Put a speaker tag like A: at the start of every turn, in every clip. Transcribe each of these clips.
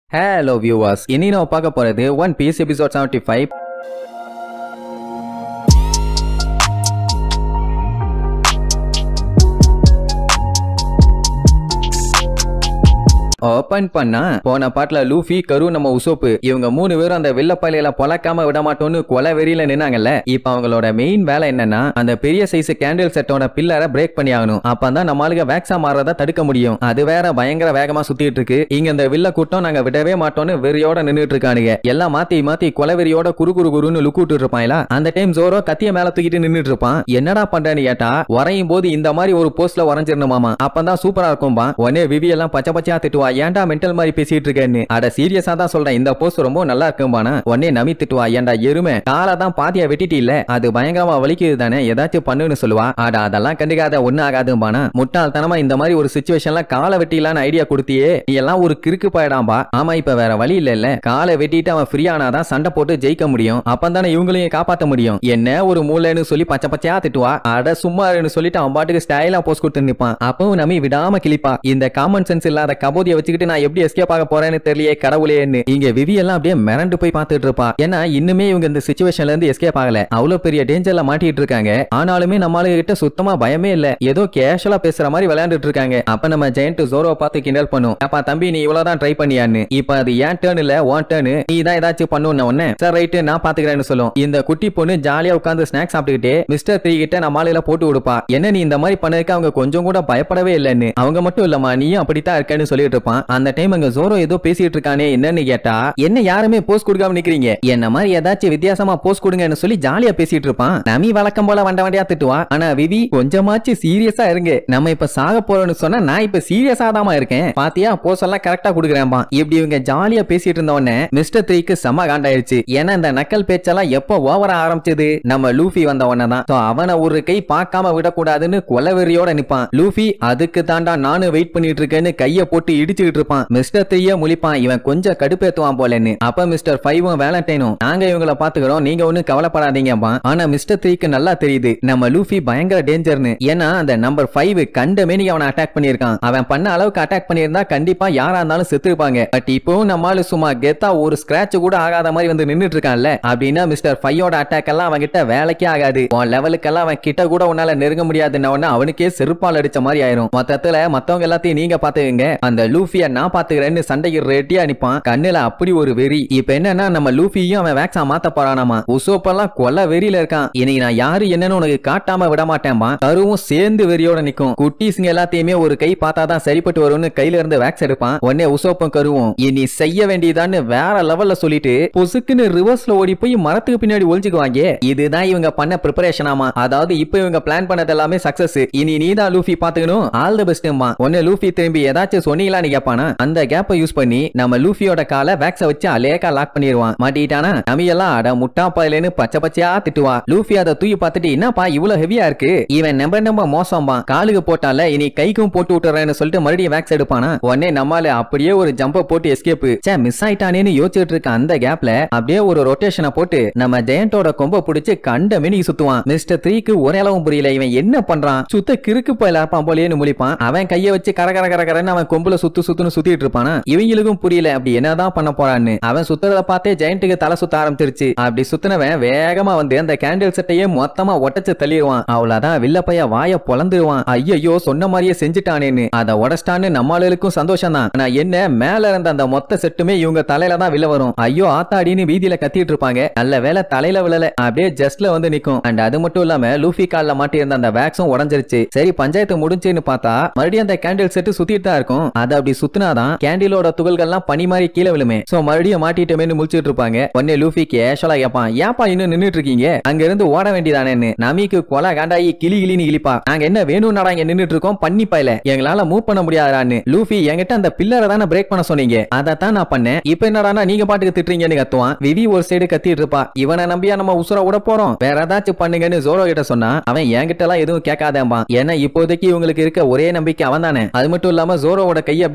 A: Hello viewers, இனி நான் பார்க்க போறது One Piece episode 75. ஓபன் பண்ணா போன பாட்டுல லூஃபி கரு நம்ம உசோப்பு இவங்க மூணு பேரும் அந்த வெள்ளப்பாலையில பொழக்காம விட மாட்டோம்னு கொலை வெறியில நின்னாங்கல்ல. இப்ப அவங்களோட மெயின் வேலை என்னன்னா அந்த பெரிய சைஸ் கேண்டில் செட்டோட பில்லரை பிரேக் பண்ணி ஆகணும். அப்பதான் நம்ம ஆளுங்க வேக்ஸா மாறத தடுக்க முடியும். அது வேற பயங்கர வேகமா சுத்திட்டு இருக்கு. இங்க இந்த வில்ல கூட்டம் நாங்க விடவே மாட்டோம்னு வெறியோட நின்னுட்டு இருக்கானுங்க. எல்லாம் மாத்தி கொலை வெறியோட குறுன்னு லுக்கூட்டு இருப்பாங்களா. அந்த டைம் ஜோரோ கத்திய மேல தூக்கிட்டு நின்னுட்டு இருப்பான். என்னடா பண்றேன்னு கேட்டா வரையும் போது இந்த மாதிரி ஒரு போஸ்ட்ல வரைஞ்சிருந்தோமாமா. அப்பதான் சூப்பரா இருக்கும்பா. உடனே விவி எல்லாம் பச்சை பச்சையா திட்டுவா. ஏன்டா மென்டல் மாதிரி பேசிட்டு இருக்கேன்னு. அட சீரியஸா தான் சொல்றேன், இந்த போஸ்ட் ரொம்ப நல்லா இருக்கும்பானா. உடனே நமி திட்டுவா. ஏன்டா எருமை காலை தான் பாதியா வெட்டிட்டு இல்ல, அது பயங்கரமா வலிக்குது தானே, ஏதாச்சும் பண்ணுன்னு சொல்லுவா. அட அதெல்லாம் கண்டுக்காத, ஒண்ணு ஆகாதும்பானா. முட்டாள்தனமா இந்த மாதிரி ஒரு சிச்சுவேஷன்ல காலை வெட்டிலான்னு ஐடியா கொடுத்தியே, நீ எல்லாம் ஒரு கிறுக்கு பாயிடாம்பா. ஆமா இப்ப வேற வழி இல்ல, காலை வெட்டிட்டு அவன் ஃப்ரீ ஆனாதான் சண்டை போட்டு ஜெயிக்க முடியும். அப்பந்தானே இவங்களையும் காப்பாத்த முடியும். என்ன ஒரு மூளைன்னு சொல்லி பச்சை பச்சையா திட்டுவா. அட சும்மாருன்னு சொல்லிட்டு அவன் பாட்டுக்கு ஸ்டைலா போஸ்ட் கொடுத்து நிப்பான். அப்பவும் நமி விடாம கிளிப்பா. இந்த காமன் சென்ஸ் இல்லாத கபோதியை வச்சுக்கிட்டு நான் எப்படி எஸ்கேப் ஆக போறேன்னு தெரியலையே கடவுளேன்னு. இங்க விவி எல்லாம் அப்படியே மிரண்டு போய் பார்த்துட்டு இருப்பா. ஏன்னா இன்னுமே இவங்க இந்த சிச்சுவேஷன்ல இருந்து எஸ்கேப் ஆகல. அவ்வளவு பெரிய டேஞ்சர்ல மாட்டிட்டு இருக்காங்க. ஆனாலுமே நம்மளுக்கு கிட்ட சுத்தமா பயமே இல்ல. ஏதோ கேஷுவலா பேசுற மாதிரி விளையாண்டுட்டு இருக்காங்க. அப்ப நம்ம ஜெயண்ட் ஜோரோ பார்த்து கிண்டல் பண்ணும். அப்பா தம்பி நீ இவ்வளவுதான் ட்ரை பண்ணியான்னு. இப்ப அது ஏன் டர்ன் இல்ல உன் டர்ன், நீ தான் ஏதாச்சும் பண்ணுன உடனே சார் ரைட்டு நான் பாத்துக்கிறேன்னு சொல்லும். இந்த குட்டி பொண்ணு ஜாலியா உட்கார்ந்து ஸ்நாக்ஸ் சாப்பிட்டுக்கிட்டே மிஸ்டர் 3 கிட்ட நம்ம ஆளுல போட்டு கொடுப்பா. என்ன நீ இந்த மாதிரி பண்ணதுக்கு அவங்க கொஞ்சம் கூட பயப்படவே இல்லன்னு. அவங்க மட்டும் இல்லமா நீயும் அப்படித்தான் இருக்கேன்னு சொல்லிட்டு இருப்பான். அந்த டைம் அங்க ஜோரோ ஏதோ பேசிட்டு இருக்கானே என்னன்னு கேட்டா, என்ன யாருமே போஸ்ட் கொடுக்காம நிக்கிறீங்க, என்ன மாதிரி ஏதாச்சும் வித்தியாசமா போஸ்ட் கொடுங்கன்னு சொல்லி ஜாலியா பேசிட்டு இருப்பான். நமி வழக்கம் போல வண்டியா திட்டுவா. ஆனா விவி கொஞ்சமாச்சு சீரியஸா இருங்க, நம்ம இப்ப சாக போறோம்னு சொன்னா நான் இப்ப சீரியஸா தான் இருக்கேன், பாத்தியா போஸ்ட் எல்லாம் கரெக்டா கொடுக்குறேன்பா. இப்படி இவங்க ஜாலியா பேசிட்டு இருந்த உடனே மிஸ்டர் 3க்கு செம காண்டாயிருச்சு. ஏன்னா இந்த நக்கல் பேச்செல்லாம் எப்ப ஓவரா ஆரம்பிச்சது, நம்ம லூஃபி வந்த உடனே தான். அவனை ஒரு கை பார்க்காம விடக்கூடாதுன்னு கொலவெறியோட நிப்பான். லூஃபி அதுக்கு தாண்டா நானும் வெயிட் பண்ணிட்டு இருக்கேன்னு கைய போட்டு இடிச்சுக்கிட்டு இருப்பான். மிஸ்டர் 3 முழிப்பான், இவன் கொஞ்சம் கடுப்பேத்துவான் போலன்னு. அப்ப மிஸ்டர் 5 வேலண்டைனும் நாங்க இவங்கள பாத்துக்கிறோம், நீங்க ஒண்ணு கவலைப்படாதீங்கப்பா. ஆனா மிஸ்டர் 3க்கு நல்லா தெரியுது நம்ம லூஃபி பயங்கர டேஞ்சர்னு. ஏன்னா அந்த நம்பர் 5 கண்ட மேனிக்கு அவனை அட்டாக் பண்ணிருக்கான். அவன் பண்ண அளவுக்கு அட்டாக் பண்ணியிருந்தா கண்டிப்பா யாரா இருந்தாலும் செத்துருப்பாங்க. பட் இப்பவும் நம்மால சும்மா கெத்தா ஒரு ஸ்கிராட்ச் கூட ஆகாத மாதிரி வந்து நின்னுட்டு இருக்கான்ல. அப்படின்னா மிஸ்டர் 5ஓட அட்டாக் எல்லாம் அவன் கிட்ட வேலைக்கே ஆகாது. உன் லெவலுக்கெல்லாம் அவன் கிட்ட கூட உன்னால நெருங்க முடியாதுன்னு அவனுக்கே செருப்பால் அடிச்ச மாதிரி ஆயிரும். மொத்தத்துல மத்தவங்க எல்லாத்தையும் நீங்க பாத்துக்கங்க, அந்த லூஃபிய நான் பாத்துக்கிறேன்னு சண்டைக்கு ரெடியா நிப்பான். கண்ணுல அப்படி ஒரு வெறி. இப்ப என்னன்னா நம்ம லூஃபியும் அவன் வேக்ஸா மாத்த போறானாமா. உசோப்பெல்லாம் கொலை வெறியில இருக்கான். இன்னைக்கு நான் யாரு என்னன்னு உனக்கு காட்டாம விட மாட்டேன்பா. கருவும் சேர்ந்து வெறியோட நிக்கும். குட்டீஸ்ங்க எல்லாத்தையுமே ஒரு கை பார்த்தாதான் சரிப்பட்டு வரும்னு கையில இருந்து வேக்ஸ் எடுப்பான். உடனே உசோப்பும் கருவும் இனி செய்ய வேண்டியதான்னு வேற லெவல்ல சொல்லிட்டு பொசுக்குன்னு ரிவர்ஸ்ல ஓடி போய் மரத்துக்கு பின்னாடி ஒளிஞ்சுக்குவாங்க. இதுதான் இவங்க பண்ண ப்ரிப்பரேஷனாமா. அதாவது இப்ப இவங்க பிளான் பண்ணது எல்லாமே சக்சஸ். இனி நீதான் லூஃபி பாத்துக்கணும், ஆல் தி பெஸ்ட்மா. உடனே லூஃபி திரும்பி ஏதாச்சும் சொன்னீங்களான்னு கேட்பானா. அந்த கேப்பை யூஸ் பண்ணி நம்ம லூஃபியோட காலை வேக்ஸ வச்சு அலேக்கா லாக் பண்ணிடுவான். மாட்டிட்டானா நமியெல்லாம் அட முட்டா பாயிலேன்னு பச்சை பச்சையா திட்டுவா. லூஃபி அதை தூக்கி பார்த்துட்டு என்னப்பா இவ்வளவு ஹெவியா இருக்கு, இவன் நம்ப மோசம்பா, காலுக்கு போட்டால இனி கைக்கும் போட்டு விட்டுறேன்னு சொல்லிட்டு மறுபடியும் வேக்ஸ் எடுப்பானா. உடனே நம்மால அப்படியே ஒரு ஜம்ப போட்டு எஸ்கேப். மிஸ் ஆயிட்டானேன்னு யோசிச்சுட்டு இருக்க அந்த கேப்ல அப்படியே ஒரு ரொட்டேஷனை போட்டு நம்ம ஜெயண்டோட கொம்ப பிடிச்சு கண்ட மினிக்கு சுத்துவான். மிஸ்டர் 3க்கு ஒரே அளவும் புரியல, இவன் என்ன பண்றான், சுத்த கிறுக்கு போயில இருப்பான் போலேன்னு முழிப்பான். அவன் கைய வச்சு கரகரன்னு அவன் கொம்புல சுத்துன்னு சுத்திட்டு இருப்பானா. இவங்களுக்கும் புரியல அப்படி என்னதான் பண்ண போறான்னு. அவன் சுத்துறத பார்த்தே ஜெயண்ட்டுக்கு தலை சுத்த ஆரம்பிச்சிருச்சு. அப்படி சுத்தினவன் வேகமா வந்து அந்த கேண்டில் செட்டையே மொத்தமா ஒட்டச்சு தள்ளிடுவான். அவ்வளவுதான் வில்லப்பைய வாய பொளந்துருவான். ஐயோ சொன்ன மாதிரியே செஞ்சுட்டானேன்னு. அதை உடச்சிட்டான்னு நம்மளுக்கும் சந்தோஷம் தான். ஆனா என்ன மேல இருந்த அந்த மொத்த செட்டுமே இவங்க தலையில தான் வில்ல வரும். ஐயோ ஆத்தாடின்னு வீதியில கத்திட்டு இருப்பாங்க. நல்ல வேலை தலையில விழல, அப்படியே ஜஸ்ட்ல வந்து நிக்கும். அண்ட் அது மட்டும் இல்லாம லூஃபி கால்ல மாட்டி இருந்த அந்த வேக்ஸும் உடஞ்சிருச்சு. சரி பஞ்சாயத்து முடிஞ்சுன்னு பார்த்தா மறுபடியும் அந்த கேண்டில் செட்டு சுத்திட்டு தான் இருக்கும். அது அப்படி சுத்தினாதான் கேண்டிலோட துகள்கள்லாம் பனி மாதிரி கீழே விழுமே. சோ மறுபடியும் மாட்டிட்டமேன்னு முழிச்சிட்டு இருப்பாங்க. உடனே லூஃபி கேஷுவலா கேப்பான், ஏப்பா இன்னும் நின்னுட்டு இருக்கீங்க, அங்க இருந்து ஓட வேண்டியதானேன்னு. நமிக்கு கொலை காண்டாயி கிளின்னு இழிப்பா. நாங்க என்ன வேணும்னாடா இங்க நின்னுட்டு இருக்கோம் பண்ணி பாயில, எங்களால மூவ் பண்ண முடியாதான்னு. லூஃபி என்கிட்ட அந்த பில்லரை தானே பிரேக் பண்ண சொன்னீங்க, அதைத்தான் நான் பண்ணேன், இப்ப என்னடா நீங்க பாட்டுக்கு திட்டுறீங்கன்னு கத்துவான். விவி ஒரு சைடு கத்திட்டு இருப்பா. இவனை நம்பியா நம்ம உசுர விட போறோம், வேற ஏதாச்சும் பண்ணுங்கன்னு ஜோரோ கிட்ட சொன்னா அவன் என்கிட்ட எல்லாம் எதுவும் கேட்காதேம்பா. ஏன்னா இப்போதைக்கு இவங்களுக்கு இருக்க ஒரே நம்பிக்கை அவன் தானே. அது மட்டும் இல்லாம ஜோரோவோட கையை அப்படியே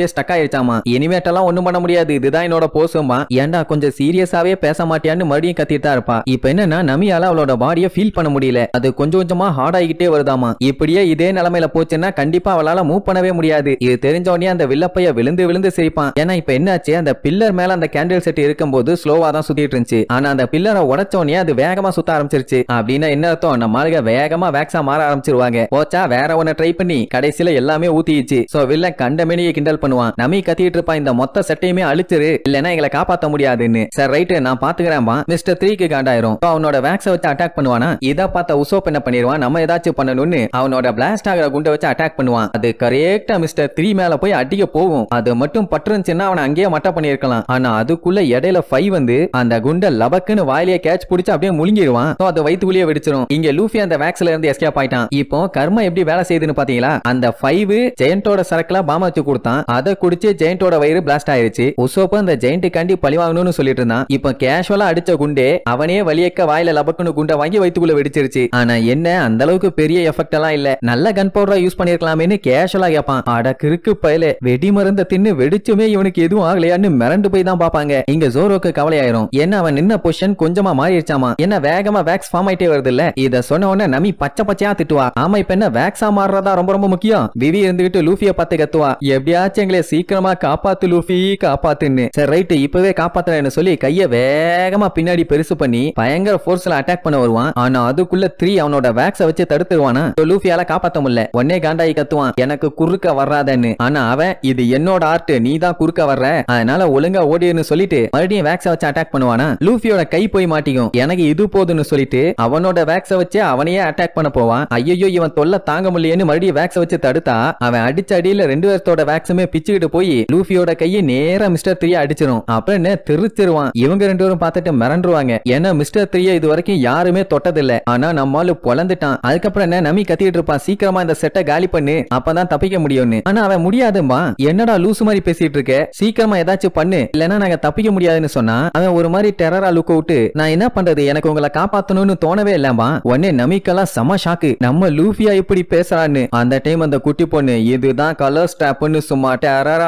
A: அப்படியே ஸ்டக் ஆயிருச்சாமா. இனிமேட்டெல்லாம் ஒண்ணும் பண்ண முடியாது, இதுதான் என்னோட போசுமா. ஏன்டா கொஞ்சம் சீரியஸாவே பேச மாட்டியான்னு மறுபடியும் கத்திட்டு தான் இருப்பா. இப்ப என்னன்னா நமியால அவளோட பாடியை ஃபீல் பண்ண முடியல. அது கொஞ்சம் கொஞ்சமா ஹார்ட் ஆகிட்டே வருதாமா. இப்படியே இதே நிலைமையில போச்சுன்னா கண்டிப்பா அவளால மூவ் பண்ணவே முடியாது. இது தெரிஞ்ச உடனே அந்த வில்லப்பைய விழுந்து விழுந்து சிரிப்பான். ஏன்னா இப்ப என்னாச்சு, அந்த பில்லர் மேல அந்த கேண்டில் செட் இருக்கும்போது ஸ்லோவா தான் சுத்திட்டு இருந்துச்சு. ஆனா அந்த பில்லரை உடைச்ச உடனே அது வேகமா சுத்த ஆரம்பிச்சிருச்சு. அப்படின்னா என்ன அர்த்தம், நம்ம ஆளுங்க வேகமா வேக்ஸா மாற ஆரம்பிச்சிருவாங்க. போச்சா வேற ஒன்ன ட்ரை பண்ணி கடைசியில எல்லாமே ஊத்திச்சு. சோ வில்லன் கண்டமேனியை கிண்டல் பண்ணுவான். நமி கத்திட்டு இருப்பான், இந்த மொத்த செட்டையுமே அழிச்சிரு, இல்லனா எங்களை காப்பாத்த முடியாதுன்னு. சரி ரைட் நான் பாத்துக்கிறேன்பா. மிஸ்டர் 3க்கு காண்டாயிரும். அவனோட வேக்ஸை வச்சு அட்டாக் பண்ணுவானா. இத பார்த்த உசோப் என்ன பண்ணிடுவான், நம்ம ஏதாச்சும் பண்ணணும்னு அவனோட பிளாஸ்ட் ஆகிற குண்டை வச்சு அட்டாக் பண்ணுவான். அது கரெக்டா மிஸ்டர் 3 மேல போய் அடிக்க போகும். அது மட்டும் பட்டுருந்துச்சுன்னா அவனை அங்கேயே மட்ட பண்ணிருக்கலாம். ஆனா அதுக்குள்ள இடையில 5 வந்து அந்த குண்டை லபக்குன்னு வாயிலேயே கேட்ச் பிடிச்சு அப்படியே முழுங்கிடுவான். அது வயித்துக்குள்ளேயே வெடிச்சிரும். இங்க லூஃபி அந்த வேக்ஸ்ல இருந்து எஸ்கேப் ஆயிட்டான். இப்போ கர்மா எப்படி வேலை செய்யுதுன்னு பாத்தீங்களா, அந்த 5 ஜெயண்டோட சரக்குல பாம் வச்சு கொடுத்தான். அதை குடிச்சு ஜெயண்டோட வயிறு பிளாஸ்ட் ஆயிருச்சு. உசோப் அந்த ஜெயண்ட்டுக்காண்டி பழி வாங்கணும்னு சொல்லிட்டு இருந்தான். இப்போ கேஷுவலா அடிச்ச குண்டே அவனே வலியக்க வாயில லபக்குன்னு குண்டை வாங்கி வயித்துக்குள்ள வெடிச்சிருச்சு. ஆனா என்ன அந்த அளவுக்கு பெரிய எஃபெக்ட் எல்லாம் இல்ல. நல்ல கன் பவுடரா யூஸ் பண்ணிருக்கலாமேன்னு கேஷுவலா கேட்பான். அட கிறுக்கு பயலே, வெடி மருந்த தின்னு வெடிச்சுமே இவனுக்கு எதுவும் ஆகலையான்னு மிரண்டு போய் தான் பாப்பாங்க. இங்க ஜோரோக்கு கவலையாயிரும். ஏன்னா அவன் நின்ன பொசிஷன் கொஞ்சமா மாறிடுச்சாமா. என்ன வேகமா வேக்ஸ் ஃபார்ம் ஆயிட்டே வருது இல்ல. இத சொன்ன உடனே நமி பச்சை பச்சையா திட்டுவா. ஆமா இப்ப என்ன வேக்ஸா மாறுறதா ரொம்ப ரொம்ப முக்கியம். விவி இருந்துகிட்டு லூஃபிய பார்த்து கத்துவா, எப்படியாச்சும் எங்களை சீக்கிரமா காப்பாத்து லூஃபி காப்பாத்துன்னு. சரி ரைட் இப்பவே காப்பாத்துறேன்னு சொல்லி கைய வேகமா பின்னாடி பெருசு பண்ணி பயங்கர போர்ஸ்ல அட்டாக் பண்ண வருவான். ஆனா அதுக்குள்ள 3 அவனோட வேக்ஸ வச்சு தடுத்துருவானா. லூஃபியால காப்பாத்த முடியல. உடனே காண்டாயி கத்துவான், எனக்கு குறுக்க வர்றாதன்னு. ஆனா அவன் இது என்னோட ஆர்ட், நீ தான் குறுக்க வர்ற, அதனால ஒழுங்கா ஓடின்னு சொல்லிட்டு மறுபடியும் வேக்ஸ வச்சு அட்டாக் பண்ணுவானா. லூஃபியோட கை போய் மாட்டிக்கும். எனக்கு இது போதுன்னு சொல்லிட்டு அவனோட வேக்ஸ வச்சு அவனையே அட்டாக் பண்ண போவான். ஐயோ இவன் தொல்லை தாங்க முடியலன்னு மறுபடியும் வேக்ஸ வச்சு தடுத்தா அவன் அடிச்ச அடியில 2 பேர்த்தோட வேக்ஸுமே பிச்சுக்கிட்டு போய் லூஃபியோட கையை நேரா மிஸ்டர் 3 அடிச்சிரும். அப்புறம் என்ன திருச்சிருவான். இவங்க 2 பேரும் பார்த்துட்டு மிரண்டுருவாங்க. ஏன்னா மிஸ்டர் 3 இது வரைக்கும் யாருமே தொட்டதில்ல. ஆனா நம்மால பொழந்துட்டான். அதுக்கப்புறம் என்ன நமி கத்திட்டு இருப்பான், சீக்கிரமா இந்த செட்டை காலி பண்ணு, அப்பதான் தப்பிக்க முடியும்னு. ஆனா அவன் முடியாதுமா. என்னடா லூசு மாதிரி பேசிட்டு இருக்க, சீக்கிரமா ஏதாச்சும் பண்ணு, இல்லனா நாங்க தப்பிக்க முடியாதுன்னு சொன்னா அவன் ஒரு மாதிரி டெரரா லுக் விட்டு, நான் என்ன பண்றது, எனக்கு உங்களை காப்பாத்தணும்னு தோணவே இல்லமா. உடனே நமீக்கெல்லாம் செம ஷாக்கு, நம்ம லூஃபியா இப்படி பேசுறான்னு. அந்த டைம் அந்த குட்டி பொண்ணு இதுதான் கலர் ஸ்டாப்னு சும்மா டெரரா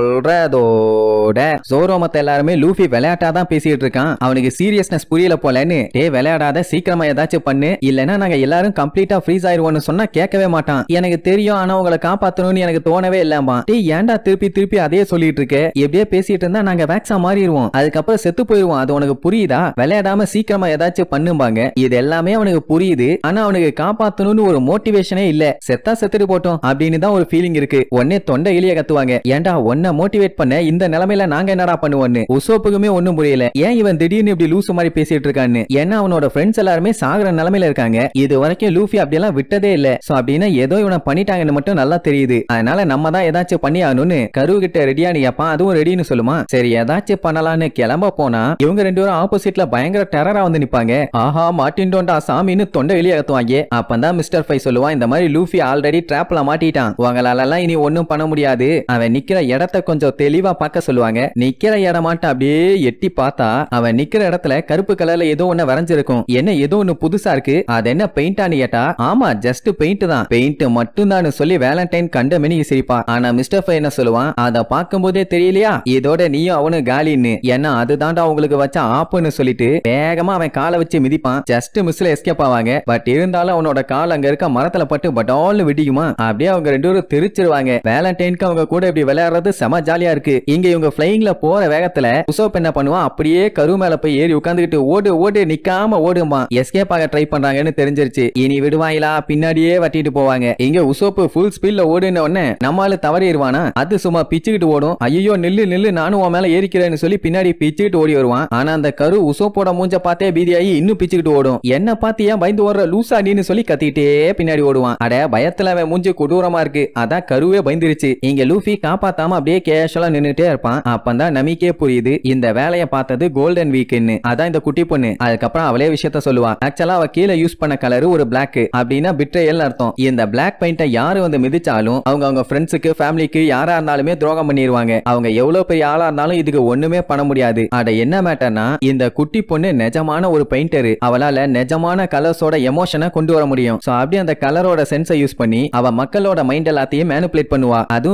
A: சொல்றதோட ஜோரோ மத்த எல்லாருமே லூஃபி விளையாட்டா தான் பேசிட்டு இருக்கான், அவனுக்கு சீரியஸ்னஸ் புரியல போலன்னு. டே விளையாடாத, சீக்கிரமா ஏதாச்சும் பண்ணு, இல்லனா நாங்க எல்லாரும் கம்ப்ளீட்டா ஃப்ரீஸ் ஆயிருவோம்னு சொன்னா கேட்கவே மாட்டான். எனக்கு தெரியும், ஆனா உங்களை காப்பாத்தணும்னு எனக்கு தோணவே இல்லமா. டே ஏன்டா திருப்பி திருப்பி அதே சொல்லிட்டு இருக்க, எப்படியே பேசிட்டு இருந்தா நாங்க வேக்ஸா மாறிடுவோம், அதுக்கப்புறம் செத்து போயிருவோம், அது உனக்கு புரியுதா, விளையாடாம சீக்கிரமா ஏதாச்சும் பண்ணுவாங்க. இது எல்லாமே அவனுக்கு புரியுது, ஆனா அவனுக்கு காப்பாத்தணும்னு ஒரு மோட்டிவேஷனே இல்ல. செத்தா செத்துட்டு போட்டோம் அப்படின்னு தான் ஒரு ஃபீலிங் இருக்கு. உடனே தொண்டை எலிய கத்துவாங்க, ஏன்டா உன்னை மோட்டிவேட் பண்ண இந்த நிலைமையில நாங்க என்னடா பண்ணுவோன்னு. உசோப்புக்குமே ஒண்ணும் புரியல, ஏன் இவன் திடீர்னு இப்படி லூசு மாதிரி பேசிட்டு இருக்கான்னு. ஏன்னா அவனோட ஃப்ரெண்ட்ஸ் எல்லாருமே சாகுற நிலைமையில இருக்காங்க. இது வரைக்கும் லூஃபி அப்படியெல்லாம் விட்டதே இல்ல. சோ அப்படின்னா ஏதோ இவனை பண்ணிட்டாங்கன்னு மட்டும் நல்லா தெரியுது. அதனால நம்ம தான் ஏதாச்சும் பண்ணி ஆகணும்னு கரு கிட்ட ரெடியானு கேப்பான். அதுவும் ரெடின்னு சொல்லுமா. சரி ஏதாச்சும் பண்ணலான்னு கிளம்ப போனா இவங்க 2 பேரும் ஆப்போசிட்ல பயங்கர டெரரா வந்து நிப்பாங்க. ஆஹா மாட்டின்டோண்டா சாமின்னு தொண்டை வெளியே கத்துவாங்க. அப்பதான் மிஸ்டர் 5 சொல்லுவான், இந்த மாதிரி லூஃபி ஆல்ரெடி ட்ராப்ல மாட்டிட்டான், உங்களால இனி ஒன்னும் பண்ண முடியாது. அவன் நிக்கிற இடத்த கொஞ்சம் தெளிவா பார்க்க சொல்லுவாங்க. நிக்கிற இடமாட்ட அப்படியே எட்டி பார்த்தா அவன் நிக்கிற இடத்துல கருப்பு கலர்ல ஏதோ ஒண்ணு வரைஞ்சிருக்கும். என்ன ஏதோ ஒண்ணு புதுசா இருக்கு, அது என்ன பெயிண்டான்னு கேட்டா ஆமா ஜஸ்ட் பெயிண்ட் தான், பெயிண்ட் மட்டும் தான் சொல்லி வேலண்டைன் கண்ட மெனிக்கு சிரிப்பான். ஆனா மிஸ்டர் 5 என்ன சொல்லுவான், அதை பார்க்கும் போதே தெரியலையா இதோட நீயும் அவனு காலின்னு, ஏன்னா அதுதான்டா உங்களுக்கு வச்ச ஆப்புன்னு சொல்லிட்டு வேகமா அவன் காலை வச்சு மிதிப்பான். ஜஸ்ட் மிஸ்ல எஸ்கேப் ஆவாங்க. பட் இருந்தாலும் அவனோட கால் அங்க இருக்க மரத்துல பட்டு பட்டால்னு விடிக்குமா. அப்படியே அவங்க 2 பேரும் தெரிச்சிருவாங்க. வேலண்டைனுக்கு அவங்க கூட இப்படி விளையாடுறது செம ஜாலியா இருக்கு. இங்க இவங்க பிளைங்ல போற வேகத்துல உசோப் என்ன பண்ணுவான், அப்படியே கரு மேல போய் ஏறி உட்கார்ந்துகிட்டு ஓடு ஓடு நிக்காம ஓடுமா. எஸ்கேப் ஆக ட்ரை பண்றாங்கன்னு தெரிஞ்சிருச்சு. இனி விடுவாங்களா, பின்னாடியே வட்டிட்டு போவாங்க. இங்க உசோப்பு ஃபுல் ஸ்பீட்ல ஓடுன உடனே நம்மால தவறிடுவானா, அது சும்மா பிச்சுக்கிட்டு ஓடும். ஐயோ நில்லு நில்லு நானும் உன் மேல ஏறிக்கிறேன்னு சொல்லி பின்னாடி பிச்சுக்கிட்டு ஓடி வருவான். ஆனா அந்த கரு உசோப்போட மூஞ்ச பார்த்தே பீதியாகி இன்னும் பிச்சுக்கிட்டு ஓடும். என்ன பார்த்து ஏன் பயந்து ஓடுற லூசா நீன்னு சொல்லி கத்திட்டே பின்னாடி ஓடுவான். அட பயத்துல அவன் மூஞ்சி கொடூரமா இருக்கு, அதான் கருவே பயந்துருச்சு. இங்க லூஃபி காப்பாத்தாம அப்படியே கேஷுவலா நின்னுட்டே இருப்பான். அப்பதான் நமக்கே புரியுது இந்த வேலையை பார்த்தது கோல்டன் வீக்னு. அதான் இந்த குட்டி பொண்ணு. அதுக்கப்புறம் அவளே விஷயத்த சொல்லுவா. ஆக்சுவலா அவ கீழே யூஸ் பண்ண கலர் ஒரு பிளாக், அப்படின்னா பிட்ரேயல் அர்த்தம். இந்த பிளாக் பெயிண்ட யாரு வந்து மிதிச்சாலும் அவங்க ஃப்ரெண்ட்ஸுக்கு ஃபேமிலிக்கு யாரா இருந்தாலுமே துரோகம் பண்ணிடுவாங்க. அவங்க எவ்வளவு பெரிய ஆளா இருந்தாலும் இதுக்கு ஒண்ணுமே பண்ண முடியாது. அட என்ன மேட்டர்னா இந்த குட்டி பொண்ணு நிஜமான ஒரு பெயிண்டர், அவளால நிஜமான கலர்ஸோட எமோஷனை கொண்டு வர முடியும். சோ அப்படி அந்த கலரோட சென்ஸை யூஸ் பண்ணி அவ மக்களோட மைண்ட் எல்லாத்தையும் மேனிபுலேட் பண்ணுவா. அதுவும் பெயிண்ட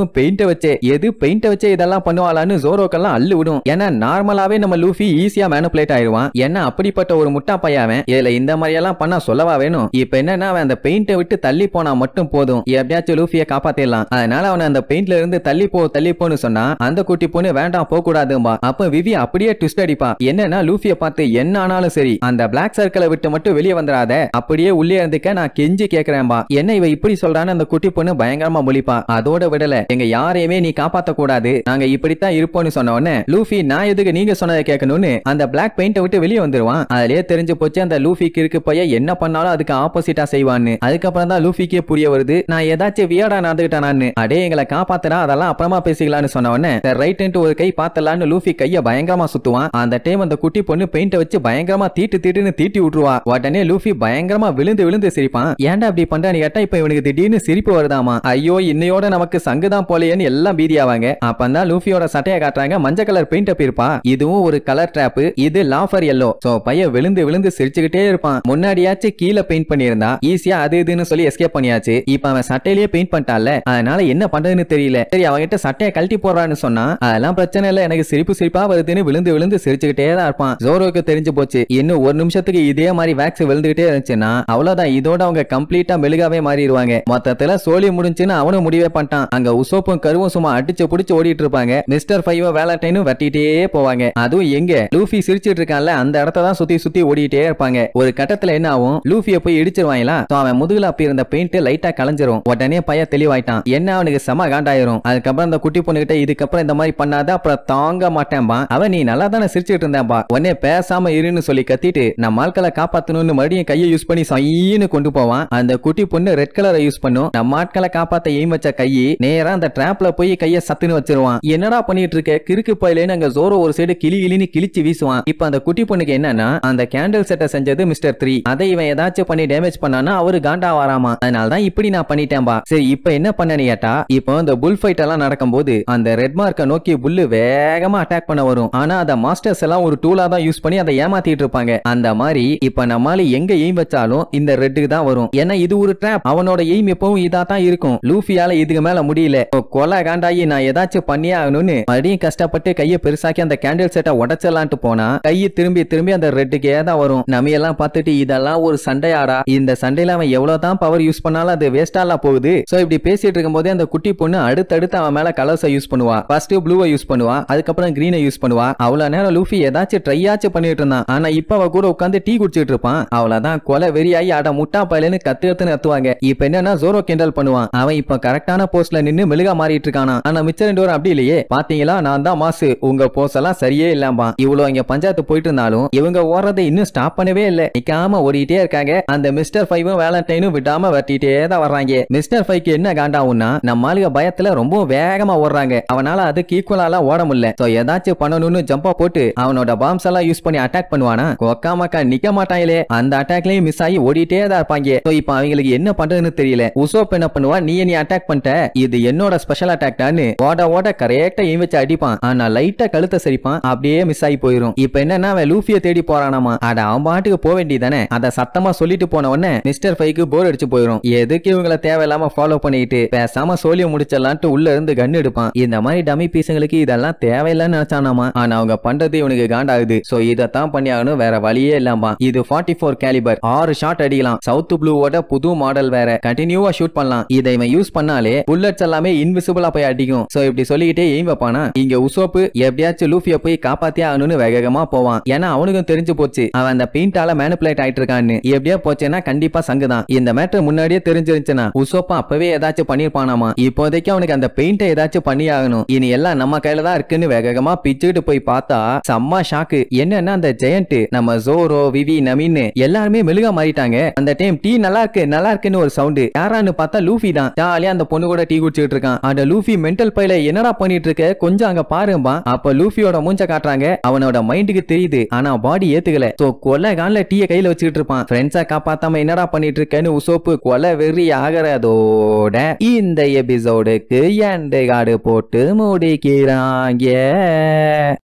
A: வச்சே எது பெயிண்ட வச்சே இதெல்லாம் பண்ணுவாளான்னு ஜோரோக்கெல்லாம் அள்ளு விடும். ஏன்னா நார்மலாவே நம்ம லூஃபி ஈஸியா மேனிபுலேட் ஆயிடுவான். ஏன்னா அப்படிப்பட்ட ஒரு முட்டா பையன் இதுல இந்த மாதிரி எல்லாம் பண்ணா சொல்லவா வேணும். இப்ப என்னன்னா அவன் அந்த பெயிண்ட விட்டு தள்ளி போனா மட்டும் போதும், எப்படியாச்சும் லூஃபியை காப்பாத்திடலாம். அதனால அவன் அந்த பெயிண்ட்ல இருந்து தள்ளி போன்னு சொன்னா அந்த குட்டி பொண்ணு வேண்டாம் போக கூடாதும்பா. அப்ப விவி அப்படியே ட்விஸ்ட் அடிப்பா. என்னன்னா லூஃபியை பார்த்து என்ன ஆனாலும் சரி அந்த பிளாக் சர்க்கிளை விட்டு மட்டும் வெளியே வந்துடாத, அப்படியே உள்ளே இருந்துக்க நான் கெஞ்சி கேக்குறேன்பா. என்ன இவ இப்படி சொல்றான்னு அந்த குட்டி பொண்ணு பயங்கரமா முழிப்பா. அதோட விடல, எங்க யாரையுமே நீ காப்பாத்த கூடாது, நாங்க இப்படித்தான் இருப்போம்னு சொன்ன உடனே லூஃபி நான் எதுக்கு நீங்க சொன்னதை கேட்கணும்னு அந்த பிளாக் பெயிண்ட விட்டு வெளியே வந்துருவான். அதுலயே தெரிஞ்சு போச்சு அந்த லூஃபிக்கு இருக்கு பையன் என்ன பண்ணாலும் அதுக்கு ஆப்போசிட்டா செய்வான்னு. அதுக்கப்புறம் தான் லூஃபிக்கே புரிய வருது நான் ஏதாச்சும் வியர்டா நடந்துகிட்டானு. அடே எங்களை காப்பாத்துறா அதெல்லாம் அப்புறமா பேசிக்கலாம்னு சொன்ன உடனே ரைட் ஒரு கை பார்த்தலான்னு லூஃபி கைய பயங்கரமா சுத்துவான். அந்த டைம் அந்த குட்டி பொண்ணு பெயிண்ட வச்சு பயங்கரமா தீட்டுன்னு தீட்டி விட்டுருவா. உடனே லூஃபி பயங்கரமா விழுந்து சிரிப்பான். ஏன்டா அப்படி பண்றான்னு கேட்டா இப்ப இவனுக்கு திடீர்னு சிரிப்பு வருதாமா. ஐயோ இன்னையோட நமக்கு சங்குதான் போலையேன்னு எல்லாம் பீதியாவாங்க. அப்பந்தான் லூஃபியோட சட்டையை காட்டுறாங்க, மஞ்சள் கலர் பெயிண்ட் இருப்பா. இதுவும் ஒரு கலர் டிராப், இது லாஃபர் எல்லோ. சோ பையன் விழுந்து சிரிச்சுக்கிட்டே இருப்பான். முன்னாடியாச்சும் கீழே பெயிண்ட் பண்ணியிருந்தா ஈஸியா அது இதுன்னு சொல்லி எஸ்கேப் பண்ணியாச்சு. இப்ப அவன் சட்டையிலேயே பெயிண்ட் பண்ணிட்டான்ல, அதனால என்ன பண்றதுன்னு தெரியல. சரி அவன்கிட்ட சட்டையை கழட்டி போறான்னு சொன்னா அதெல்லாம் பிரச்சனை இல்ல, எனக்கு சிரிப்பா வருதுன்னு விழுந்து சிரிச்சுக்கிட்டே தான் இருப்பான். ஜோரோக்கு தெரிஞ்சு போச்சு இன்னும் ஒரு நிமிஷத்துக்கு இதே மாதிரி வேக்ஸ் விழுந்துகிட்டே இருந்துச்சுன்னா அவ்வளவுதான், இதோட அவங்க கம்ப்ளீட்டா மெழுகாவே மாறிடுவாங்க. மொத்தத்துல சோலி முடிஞ்சுன்னு அவனும் முடிவே பண்ணிட்டான். அங்க உசோப்பும் கருவும் சும்மா அடிச்சு புடிச்சு ஓடிட்டு இருப்பாங்க. மிஸ்டர் ஃபைவ் வேலண்டைனும் வெட்டிட்டே போவாங்க. அதுவும் எங்க லூஃபி சிரிச்சிட்டு இருக்கான்ல அந்த இடத்த தான் சுத்தி ஓடிட்டே இருப்பாங்க. ஒரு கட்டத்துல என்ன ஆகும், லூஃபியை போய் இடிச்சிருவாங்களா, அவன் முதுகுல அப்படி இருந்த பெயிண்ட் லைட்டா கலஞ்சிரும். உடனே பையன் தெளிவாயிட்டான். என்ன அவனுக்கு செம காண்டாயிரும். அதுக்கப்புறம் அந்த குட்டி பொண்ணுகிட்ட இதுக்கப்புறம் இந்த மாதிரி பண்ணாத அப்புறம் தாங்க மாட்டேன்பா. அவன் நீ நல்லா தானே சிரிச்சுட்டு இருந்தேன்பா, உடனே பேசாம இருன்னு சொல்லி கத்திட்டு நம்ம ஆட்களை காப்பாத்தணும்னு மறுபடியும் கையை யூஸ் பண்ணி சைன்னு கொண்டு போவான். அந்த குட்டி பொண்ணு ரெட் கலரை யூஸ் பண்ணும். நம்ம ஆட்களை காப்பாத்த எய்ம் வச்ச கையை நேரா அந்த டிராப்ல போய் கையை சத்துன்னு வச்சிருவான். என்னடா பண்ணிட்டு இருக்க கிறுக்கு பையிலேன்னு அங்க ஜோரோ ஒரு சைடு கிளின்னு கிழிச்சு வீசுவான். இப்ப அந்த குட்டி பொண்ணுக்கு என்னன்னா அந்த கேண்டில் செட்டை செஞ்சது மிஸ்டர் 3, அதை இவன் ஏதாச்சும் பண்ணி டேமேஜ் பண்ணானா அவரு காண்டா வராமா. அதனாலதான் இப்படி நான் பண்ணிட்டேன்பா. சரி இப்ப என்ன பண்ணனு கேட்டா, இப்போ அந்த புல் ஃபைட் எல்லாம் நடக்கும்போது அந்த ரெட் மார்க்கை நோக்கி புல்லு வேகமா அட்டாக் பண்ண வரும். ஆனா அந்த மாஸ்டர்ஸ் எல்லாம் ஒரு டூலா தான் யூஸ் பண்ணி அதை ஏமாத்திட்டு இருப்பாங்க. அந்த மாதிரி இப்ப நம்மால எங்க எய்ம் வச்சாலும் இந்த ரெட்டுக்கு தான் வரும். ஏன்னா இது ஒரு ட்ராப், அவனோட எய்ம் எப்பவும் இதா தான் இருக்கும். லூஃபியால இதுக்கு மேல முடியல, கொலை காண்டாயி நான் ஏதாச்சும் பண்ணியே ஆகணும்னு மறுபடியும் கஷ்டப்பட்டு கையை பெருசாக்கி அந்த கேண்டில் செட்டை உடைச்சலான்ட்டு போனா கையை திரும்பி அந்த ரெட்டுக்கே தான் வரும். நம்ம எல்லாம் பார்த்துட்டு இதெல்லாம் ஒரு சண்டையாடா, இந்த சண்டையில அவன் எவ்வளவுதான் பவர் யூஸ் பண்ணாலும் அது வேஸ்டால போகுது. சோ இப்படி பேசிட்டு இருக்கும் போதே அந்த குட்டி பொண்ணு அடுத்தடுத்து அவன் மேல கலர்ஸை யூஸ் பண்ணுவா. ஃபர்ஸ்ட் ப்ளூவை யூஸ் பண்ணுவா, அதுக்கப்புறம் கிரீனை யூஸ் பண்ணுவா. அவ்வளவு நேரம் லூஃபி ஏதாச்சும் ட்ரையாச்சும் பண்ணிட்டு இருந்தான். ஆனா இப்ப அவ கூட உட்காந்து டீ குடிச்சிட்டு இருப்பான். அவ்வளவுதான் கொலை வெறியாயி அட முட்டா பையலன்னு கத்துன்னு கத்துவாங்க. இப்ப என்னன்னா ஜோரோ கிண்டல் பண்ணுவான். அவன் இப்ப கரெக்டான போஸ்ட்ல நின்னு மெழுகா மாறிட்டு இருக்கானா. ஆனா மிச்ச ரெண்டு பேரும் அப்படி இல்லையே, பாத்தீங்களா நான் தான் மாசு, உங்க போஸ் எல்லாம் சரியே இல்லாம்பா. இவ்வளவு இங்க பஞ்சாயத்து போயிட்டு இருந்தாலும் இவங்க ஓடுறதை இன்னும் ஸ்டாப் பண்ணவே இல்ல, நிக்காம ஓடிட்டே இருக்காங்க. அந்த மிஸ்டர் ஃபைவும் வேலண்டைனும் விடாம வெட்டிட்டே தான் வர்றாங்க. மிஸ்டர் ஃபைவ்க்கு என்ன காண்டாவும்னா நம்ம ஆளுக பயத்துல ரொம்ப வேகமா ஓடுறாங்க, அவனால அதுக்கு ஈக்குவலா ஓட முடியல. சோ ஏதாச்சும் பண்ணணும்னு ஜம்பா போட்டு அவனோட பாம்ஸ் எல்லாம் யூஸ் பண்ணி அட்டாக் பண்ணுவானா, கொக்காமக்கா நிக்க மாட்டாங்களே, அந்த அட்டாக்லயும் மிஸ் ஆகி ஓடிட்டே தான் இருப்பாங்க. சோ இப்ப அவங்களுக்கு என்ன பண்றதுன்னு தெரியல. உசோப் என்ன பண்ணுவா, நீ அட்டாக் பண்ணிட்ட, இது என்னோட ஸ்பெஷல் அட்டாக் தான் ஓட கரெக்டா எய்ம் வச்சு அடிப்பான். ஆனா லைட்டா கழுத்தை சரிப்பான், அப்படியே மிஸ் ஆகி போயிரும். இப்ப என்னன்னா அவன் லூஃபியை தேடி போறானாமா. அட அவன் பாட்டுக்கு போக வேண்டியதானே, அத சத்தமா சொல்லிட்டு போன உடனே மிஸ்டர் ஃபைவ்க்கு போர் அடிச்சு போயிரும். எதுக்கு இவங்களை தேவையில்லாம ஃபாலோ பண்ணிட்டு பேசாம சோலிய முடிச்சிடலான்ட்டு உள்ள இருந்து கன் எடுப்பான். இந்த மாதிரி டமி பீஸுங்களுக்கு இதெல்லாம் தேவையில்லைன்னு நினைச்சானாமா. ஆனா அவங்க பண்றது இவனுக்கு காண்டாகுது. சோ இதத்தான் பண்ணி ஆகணும், வேற வழியே இல்லாம. இது 44 கேலிபர், 6 ஷாட் அடிக்கலாம். சவுத் ப்ளூவோட புது மாடல் வேற, கண்டினியூவா ஷூட் பண்ணலாம். இதை இவன் யூஸ் பண்ணாலே புல்லட்ஸ் எல்லாமே இன்விசிபிளா போய் அடிக்கும். சோ இப்படி சொல்லிக்கிட்டே எய்ம் வைப்பானா. இங்க உசோப்பு எப்படியாச்சும் லூஃபிய போய் காப்பாத்தியே ஆகணும்னு வேகமா போவான். ஏன்னா அவனுக்கும் தெரிஞ்சு போச்சு அவன் அந்த பெயிண்டால மேனிபுலேட் ஆயிட்டு இருக்கான்னு. எப்படியா போச்சுன்னா கண்டிப்பா சங்குதான். இந்த மேட்டர் முன்னாடியே தெரிஞ்சிருந்துச்சுன்னா உசோப்பா அப்பவே ஏதாச்சும் பண்ணிருப்பானாமா. இப்போதைக்கு அவனுக்கு அந்த பெயிண்ட ஏதாச்சும் பண்ணி ஆகணும். இனி எல்லாம் நம்ம கையில தான் இருக்குன்னு வேகமா பிச்சுட்டு போய் பார்த்தா செம்ம ஷாக்கு. என்னன்னா அந்த ஜெயண்ட் நம்ம ஜோரோ விவி நமின்னு எல்லாருமே மெழுகா மாறிட்டாங்க. அந்த டைம் டீ நல்லா இருக்குன்னு ஒரு சவுண்ட், யாரான்னு பார்த்தா லூஃபி தான். ஜாலியா அந்த பொண்ணு கூட டீ குடிச்சிட்டு இருக்கான். அந்த லூஃபி மென்டல் பையில என்னடா பண்ணிட்டு இருக்க, கொஞ்சம் அங்க பாரும்பா. அப்ப லூஃபியோட மூஞ்ச காட்டுறாங்க. அவனோட மைண்டுக்கு தெரியுது, ஆனா பாடி ஏத்துக்கல. சோ கொலை கான்ல டீய கையில வச்சுக்கிட்டு இருப்பான். ஃப்ரெண்ட்ஸா காப்பாத்தாம என்னடா பண்ணிட்டு இருக்கேன்னு உசோப்பு கொலை வெறி ஆகிறதோட இந்த எபிசோடுக்கு எண்ட் கார்டு போட்டு முடிக்கிறாங்க.